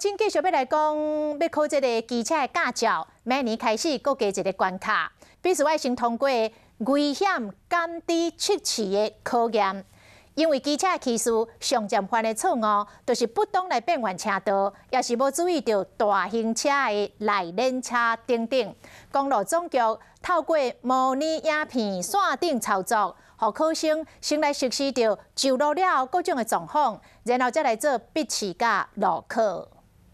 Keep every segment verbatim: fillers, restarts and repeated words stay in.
今继续要来讲，要考这个机车的驾照，明年开始各加一个关卡，必须要先通过危险减低测试的考验。因为机车骑士上常犯的错误，就是不当来变换车道，也是无注意到大型车的内链车等等。公路总局透过模拟影片线顶操作，让考生先来熟悉到就路了各种的状况，然后再来做笔试甲路考。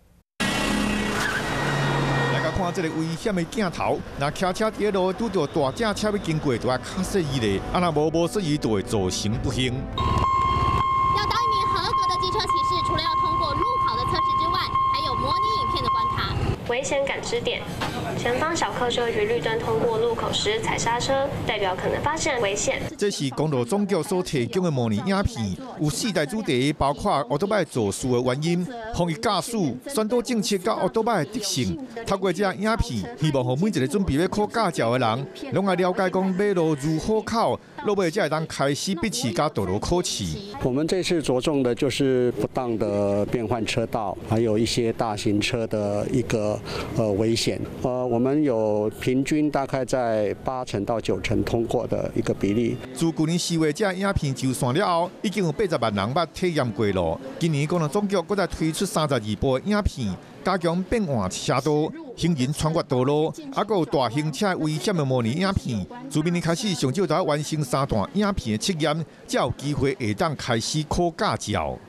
看这个危险的镜头，那骑车伫路拄到大架车要经过，就要卡适宜咧，啊那无无适宜就会造成不幸。 要当一名合格的机车骑士，除了要通过路考的测试之外，还有模拟影片的关卡。 危险感知点：前方小客车于绿灯通过路口时踩刹车，代表可能发生危险。 这是公路总局所提供的模拟影片，有四大主题，包括奥多麦肇事的原因。 防疫驾驶、宣导政策甲奥多麦的特性，透过这影片，希望让每一个准备要考驾照的人，拢来了解讲马路如何考，落尾才会当开始笔试甲道路考试。 我们这次着重的就是不当的变换车道，还有一些大型车的一个呃危险。呃，我们有平均大概在八成到九成通过的一个比例。 自去年四月这影片上线了后，已经有八十万人捌体验过路。今年公路总局搁再推出 三十二部影片，加强变换车道、行人穿越道路，还有大型车危险的模拟影片。自明年开始，上少就要完成三段影片的测验，才有机会会当开始考驾照。